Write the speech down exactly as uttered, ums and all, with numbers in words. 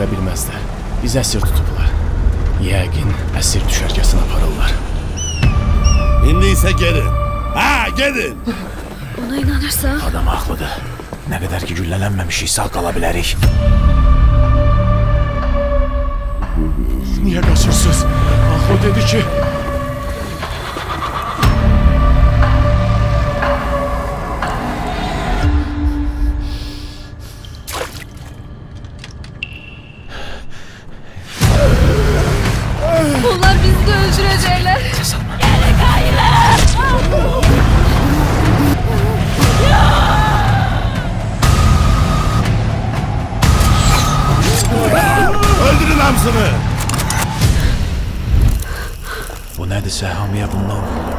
öldürə bilməzlər. Biz əsir tutublar. Yəqin əsir düşərgəsinə aparırlar. İndi isə gedin. Ha, gedin! Ona inanırsa... Adam haqlıdır. Nə qədər ki güllələnməmişik, sağ qala bilərik. Niyə qaçırsınız? Axı dedi ki... Onlar bizi de öldürecekler. Geri kayılar! Öldürün hamısını! Bu nədirsə, hamıya bundan vurulur.